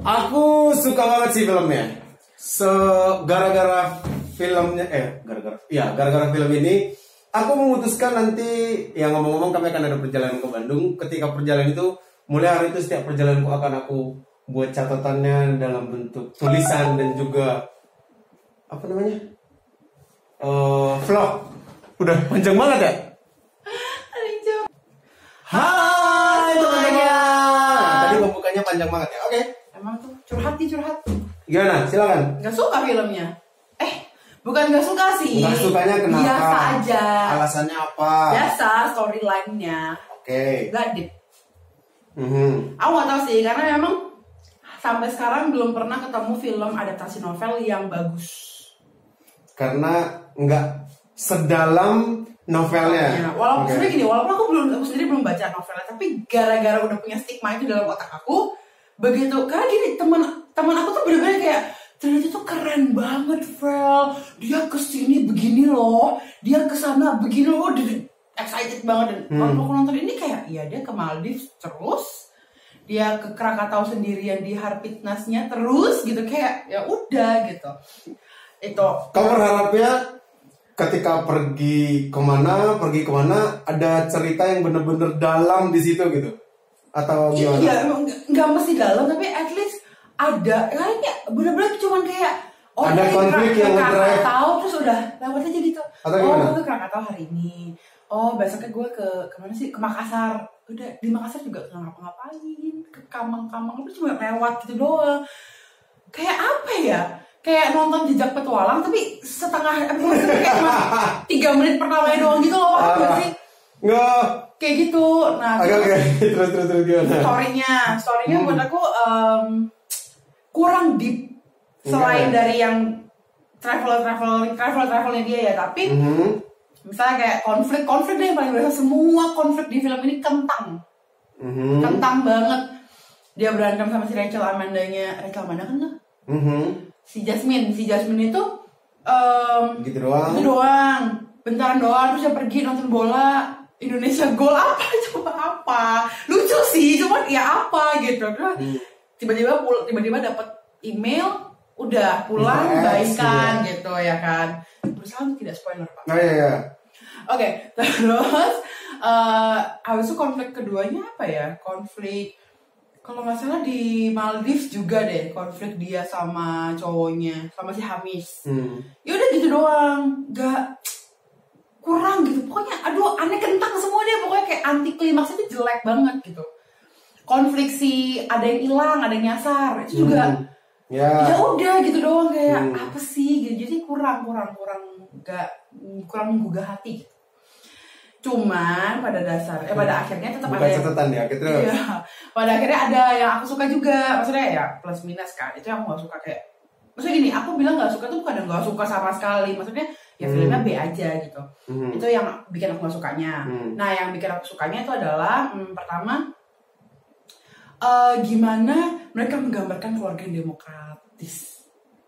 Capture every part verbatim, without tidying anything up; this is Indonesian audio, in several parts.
Aku suka banget sih filmnya. Se gara-gara filmnya eh gara-gara ya gara-gara film ini aku memutuskan nanti ya ngomong-ngomong kami akan ada perjalanan ke Bandung. Ketika perjalanan itu mulai hari itu setiap perjalananku akan aku buat catatannya dalam bentuk tulisan dan juga apa namanya uh, vlog. Udah panjang banget ya. Hai teman-teman. Tadi pembukanya panjang banget ya. Oke. Okay. Emang tuh curhat nih curhat. Gimana? Silakan. Gak suka filmnya. Eh, bukan gak suka sih. Gak sukanya kenapa? Biasa aja. Alasannya apa? Biasa storyline-nya. Oke. Okay. Gak deep. Mm-hmm. Aku gak tahu sih karena memang sampai sekarang belum pernah ketemu film adaptasi novel yang bagus. Karena nggak sedalam novelnya. Ya, walaupun okay. sebenarnya gini, walaupun aku belum aku sendiri belum baca novelnya, tapi gara-gara udah punya stigma itu dalam otak aku, begitu karena gini teman teman aku tuh bener-bener kayak ternyata tuh keren banget, Vel. Dia kesini begini loh, dia kesana begini loh, dia excited banget dan hmm. waktu aku nonton ini kayak, ya dia ke Maldives terus, dia ke Krakatau sendirian di Harpitnasnya terus gitu kayak ya udah gitu. Itu. Kamu berharapnya ketika pergi kemana, pergi kemana ada cerita yang bener-bener dalam di situ gitu, atau gimana? Iya, nggak mesti dalam tapi at least ada kayaknya bener-bener cuman kayak oh ada konflik yang ngedrive tahu terus udah lewat aja gitu. Atau oh gimana? gue ke Krakatau hari ini, oh besoknya gue ke kemana sih, ke Makassar, udah di Makassar juga nggak ngapa-ngapain, ke Kamang-Kamang itu cuma lewat gitu doang. Kayak apa ya? Kayak nonton Jejak Petualang tapi setengah episode kayak cuma tiga menit pertamanya doang gitu loh, uh, gak sih? Nggak. Kayak gitu. Nah, oke okay, oke okay. terus terus terus gimana? Storynya, storynya hmm. buat aku um, kurang deep selain okay. dari yang travel travel travel travelnya dia ya, tapi mm-hmm. misalnya kayak konflik konflik deh yang paling biasa, semua konflik di film ini kentang, mm-hmm. kentang banget. Dia berantem sama si Rachel Amandanya, Rachel Amanda kan nggak? Mm-hmm. Si Jasmine, si Jasmine itu um, gitu doang. Gitu doang. Bentaran doang terus dia pergi nonton bola. Indonesia gol apa coba apa? Lucu sih, cuma ya apa gitu. Terus hmm. tiba-tiba pul- tiba-tiba dapat email, udah pulang baikan ya. Gitu ya kan. Berusaha tidak spoiler, Pak. Oh iya iya. Oke, okay, terus uh, habis itu konflik keduanya apa ya? Konflik kalau nggak salah di Maldives juga deh, konflik dia sama cowoknya, sama si Hamis. Hmm. Ya udah gitu doang, nggak kurang gitu. Pokoknya aduh aneh kentang semua deh, pokoknya kayak anti klimaks itu jelek banget gitu. Konflik si ada yang hilang, ada yang nyasar, itu juga hmm. ya. Ya udah gitu doang kayak hmm. apa sih gitu. Jadi kurang kurang kurang nggak kurang menggugah hati gitu. Cuman pada dasar, eh pada akhirnya tetap bukan ada catatan ya, gitu. Iya, pada akhirnya ada yang aku suka juga. Maksudnya ya plus minus kan. Itu yang aku gak suka kayak, maksudnya gini, aku bilang gak suka tuh bukan yang gak suka sama sekali. Maksudnya ya filmnya hmm. B aja gitu. Hmm. Itu yang bikin aku gak sukanya. Hmm. Nah yang bikin aku sukanya itu adalah hmm, pertama uh, gimana mereka menggambarkan keluarga yang demokratis.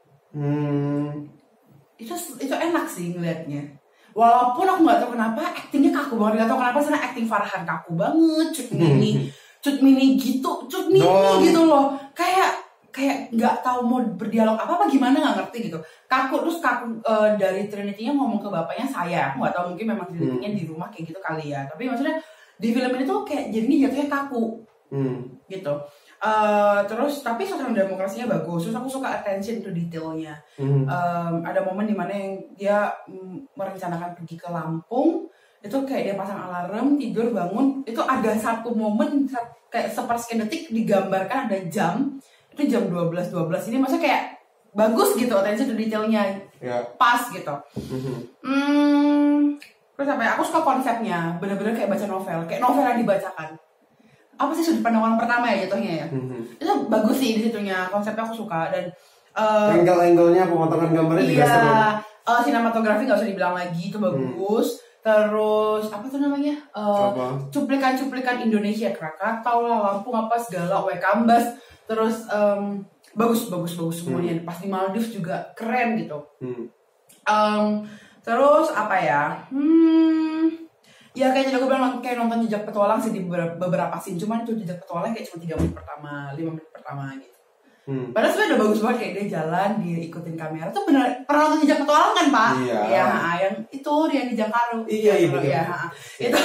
Hmm. Itu itu enak sih ngeliatnya. Walaupun aku nggak tahu kenapa aktingnya kaku banget, nggak tahu kenapa sana akting Farhan kaku banget, Cut Mini, Cut Mini gitu, Cut Mini no. gitu loh, kayak kayak nggak tahu mau berdialog apa apa gimana nggak ngerti gitu, kaku terus kaku uh, dari Trinity-nya ngomong ke bapaknya saya, aku nggak tahu mungkin memang Trinity-nya hmm. di rumah kayak gitu kali ya, tapi maksudnya di film ini tuh kayak jadinya jatuhnya kaku, hmm. gitu. Uh, terus tapi suasana demokrasinya bagus, terus aku suka attention to detailnya. Mm-hmm. Um, ada momen dimana yang dia mm, merencanakan pergi ke Lampung, itu kayak dia pasang alarm, tidur bangun, itu ada satu momen kayak sepersekian detik digambarkan ada jam, itu jam dua belas dua belas ini, maksudnya kayak bagus gitu attention to detailnya, yeah. pas gitu. Mm-hmm. Hmm, terus apa ya? Aku suka konsepnya, bener-bener kayak baca novel, kayak novel yang dibacakan. Apa sih sudut pandang orang pertama ya jatuhnya ya, mm-hmm. itu bagus sih di situnya, konsepnya aku suka dan uh, angle-anglenya, pemotongan gambarnya juga seru. Iya, uh, sinematografi nggak usah dibilang lagi itu bagus. Hmm. Terus apa tuh namanya uh, cuplikan-cuplikan Indonesia, Krakatau lah, Lampung apa segala, Waikambas, terus um, bagus bagus bagus semuanya. Hmm. Pas di Maldives juga keren gitu. Hmm. Um, terus apa ya? Hmm. Ya kayak tadi aku bilang kayak nonton Jejak Petualang sih di beberapa scene, cuman itu Jejak Petualang kayak cuma tiga menit pertama, lima menit pertama gitu. Hmm. Padahal sebenarnya udah bagus banget kayak dia jalan, dia ikutin kamera. Tuh bener pernah nonton Jejak Petualang kan Pak? Iya. Ya, yang itu dia di Jakarta. Iya iya betul. Ya, itu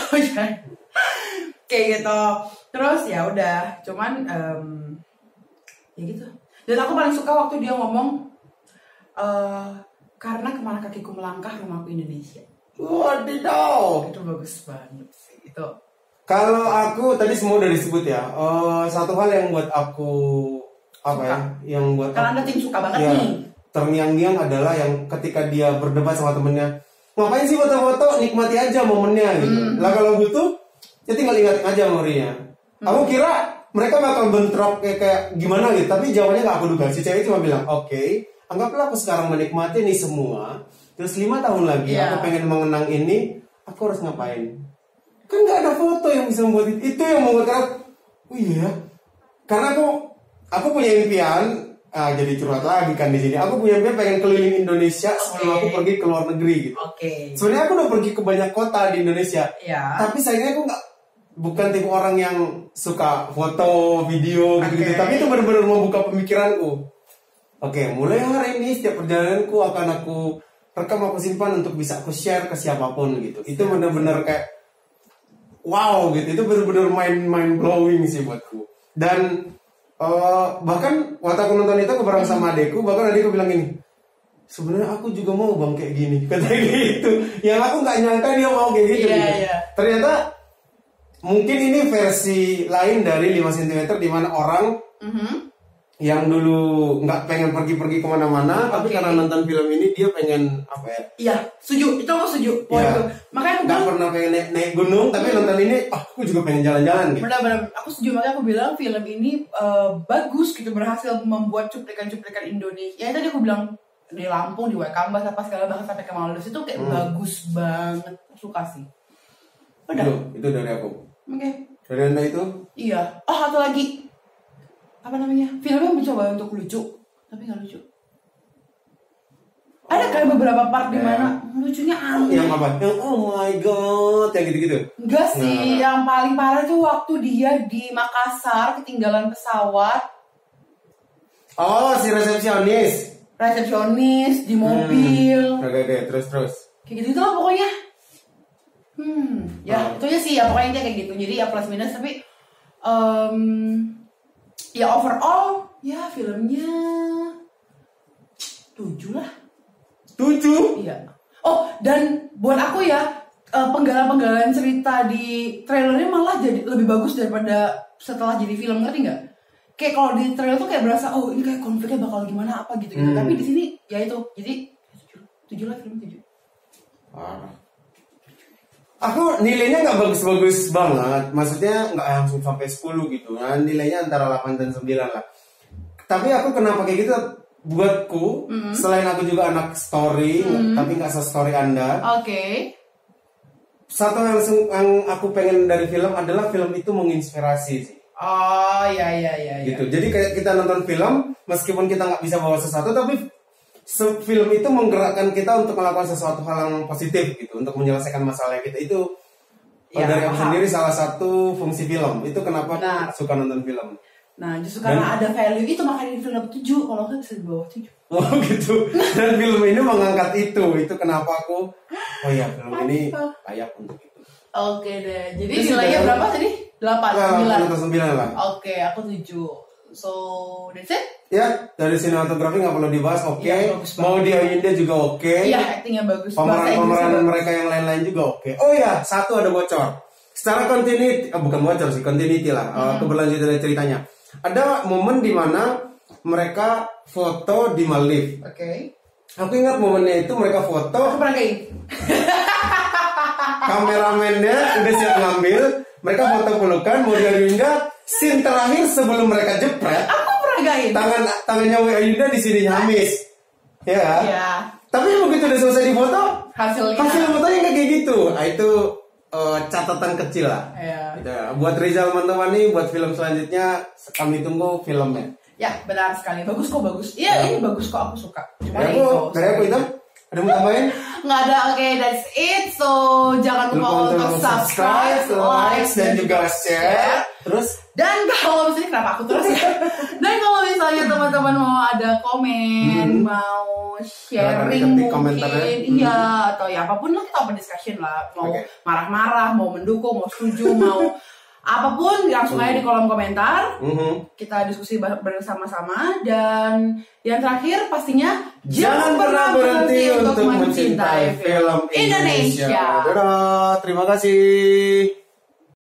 kayak gitu. Terus ya udah, cuman um, ya gitu. Dan aku paling suka waktu dia ngomong uh, karena kemana kakiku melangkah rumahku Indonesia. Wadidaw. Itu bagus banget sih itu. Kalau aku tadi semua udah disebut ya. Uh, satu hal yang buat aku apa suka. ya? Yang buat karena aku, ada tim suka banget ya, nih. Terngiang-ngiang adalah yang ketika dia berdebat sama temennya, ngapain sih foto-foto, nikmati aja momennya gitu. Hmm. Lah kalau butuh, ya tinggal ingat aja memorinya. Hmm. Aku kira mereka bakal bentrok kayak, kayak gimana gitu, tapi jawabannya gak aku duga. Si cewek cuma bilang, oke, okay, anggaplah aku sekarang menikmati ini semua. Terus lima tahun lagi yeah. aku pengen mengenang ini, aku harus ngapain? Kan gak ada foto yang bisa membuat itu. Itu yang membuat aku, oh iya. Karena aku, aku punya impian. Ah, jadi curhat lagi kan di sini. Aku punya impian pengen keliling Indonesia sebelum okay. aku pergi ke luar negeri gitu. Oke. Okay. Sebenarnya aku udah pergi ke banyak kota di Indonesia. Yeah. Tapi sayangnya aku nggak bukan tipe orang yang suka foto, video gitu-gitu. Okay. Tapi itu benar-benar membuka pemikiranku. Oke, okay, mulai hari ini setiap perjalananku akan aku rekam, aku simpan untuk bisa aku share ke siapapun gitu. Itu benar-benar kayak wow gitu. Itu benar-benar mind mind blowing sih buatku. Dan Uh, bahkan waktu aku nonton itu aku bareng sama adekku, bahkan adekku bilang gini, sebenarnya aku juga mau bang kayak gini, katanya gitu. Yang aku nggak nyangka dia mau kayak gitu. Yeah, gitu. yeah. Ternyata mungkin ini versi lain dari lima sentimeter di mana orang mm-hmm. yang dulu nggak pengen pergi-pergi kemana-mana, okay. tapi karena nonton film ini dia pengen apa ya? Iya, setuju. Itu aku setuju. Ya. Makanya aku nggak pernah pengen naik, naik gunung, tapi hmm. nonton ini, oh, aku juga pengen jalan-jalan gitu. Benar-benar, aku setuju. Makanya aku bilang film ini uh, bagus gitu, berhasil membuat cuplikan-cuplikan Indonesia. Ya tadi aku bilang di Lampung, di Waikambas, apa segala bahkan sampai ke Maldives itu kayak hmm. bagus banget. Suka sih. Udah. Itu, itu dari aku. Oke. Okay. Dari Anda itu? Iya. Oh, satu lagi. Apa namanya? Filmnya mencoba untuk lucu, tapi nggak lucu. Oh. Ada kayak beberapa part di mana yeah. lucunya aneh. Yang apa? Yang oh my god, yang gitu-gitu. Enggak sih, nah. Yang paling parah tuh waktu dia di Makassar ketinggalan pesawat. Oh, si resepsionis. Resepsionis di mobil. Hmm. Oke, oke, terus terus. Kayak gitu lah pokoknya. Hmm, ya oh. itu aja sih ya pokoknya kayak gitu. Jadi ya plus minus tapi. Um, Ya overall, ya filmnya tujuh lah. Tujuh? Iya. Oh, dan buat aku ya penggalan-penggalan cerita di trailernya malah jadi lebih bagus daripada setelah jadi film, ngerti nggak? Kayak kalau di trailer tuh kayak berasa oh ini kayak konfliknya bakal gimana apa gitu gitu. Hmm. Tapi di sini ya itu, jadi tujuh, tujuh lah film tujuh. Parah. Aku nilainya nggak bagus-bagus banget, maksudnya nggak langsung sampai sepuluh gitu, nah, nilainya antara delapan dan sembilan lah. Tapi aku kenapa kayak gitu, buatku, mm-hmm. selain aku juga anak story, mm-hmm. tapi nggak se-story Anda. Oke. Okay. Satu yang, yang aku pengen dari film adalah film itu menginspirasi sih. Oh iya iya iya. Gitu, jadi kayak kita nonton film, meskipun kita nggak bisa bawa sesuatu, tapi film itu menggerakkan kita untuk melakukan sesuatu hal yang positif gitu, untuk menyelesaikan masalah kita. Itu ya, dari aku sendiri salah satu fungsi film. Itu kenapa Benar. aku suka nonton film. Nah justru karena Dan, ada value itu makanya di film tujuh, kalau kan bisa di bawah tujuh. Oh gitu. Dan film ini mengangkat itu. Itu kenapa aku oh iya film ini layak untuk itu. Oke deh. Jadi nilainya berapa tadi? delapan, sembilan. sembilan lah. Oke, aku tujuh. So, that's it? Ya, dari sinematografi nggak perlu dibahas, oke. Okay. Ya, mau di Ayunda juga oke. Okay. Iya, actingnya bagus. Pemeran-pemeran mereka yang lain-lain juga oke. Okay. Oh ya, satu ada bocor. Secara continuity, oh, bukan bocor sih, continuity lah. Hmm. Uh, keberlanjutan dari ceritanya. Ada momen di mana mereka foto di Maldives. Oke. Okay. Aku ingat momennya itu mereka foto. Aku pernah kayak Kameramennya udah siap ngambil. Mereka foto pelukan, mau di Ayunda. Scene terakhir sebelum mereka jepret. Aku pernah gain. Tangan tangannya Ayunda di sini nyamis. Ya. Iya. Tapi begitu udah selesai di foto, hasilnya hasil fotonya nggak kayak gitu. Nah, itu uh, catatan kecil lah. Iya. Gitu. Buat Rizal teman-teman nih, buat film selanjutnya kami tunggu filmnya. Ya, benar sekali. Bagus kok, bagus. Iya, ya. Ini bagus kok, aku suka. Cuma dari aku, dari aku itu ada mau tambahin? Nggak ada, oke, okay, that's it. So, jangan lupa, lupa untuk subscribe, like, dan juga share. Terus? Dan kalau misalnya kenapa aku terus ya? Dan kalau misalnya teman-teman mau ada komen, hmm. mau sharing mungkin, iya hmm. atau ya apapun lah, kita open discussion lah. Mau okay. marah-marah, mau mendukung, mau setuju, mau apapun langsung aja di kolom komentar. Mm-hmm. Kita diskusi bersama-sama. Dan yang terakhir pastinya jangan pernah berhenti untuk mencintai film Indonesia. Indonesia. Dadah, terima kasih.